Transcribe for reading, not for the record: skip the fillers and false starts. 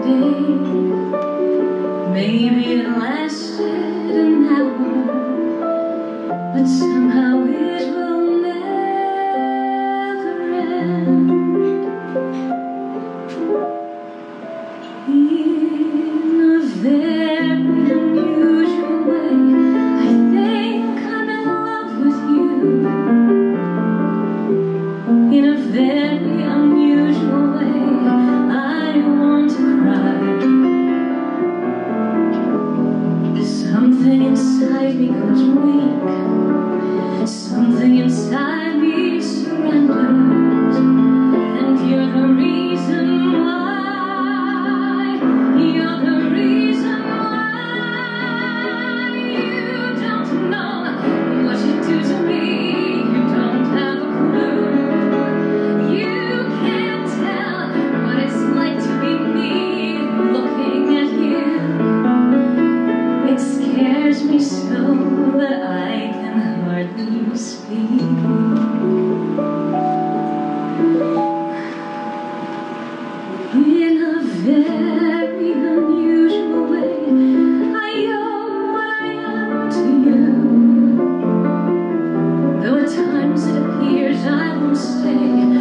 Maybe it lasted an hour, but somehow it will never end. In a very unusual way, I think I'm in love with you. In a very unusual way, I want to cry. Something inside me goes weak. Something inside me surrenders. And you're the reason why. You're the reason why. You don't know what you do to me. You don't have a clue. You can't tell what it's like to be me looking at you. It scares me so that I can hardly speak. In a very unusual way, I owe what I am to you. Though at times it appears I won't stay,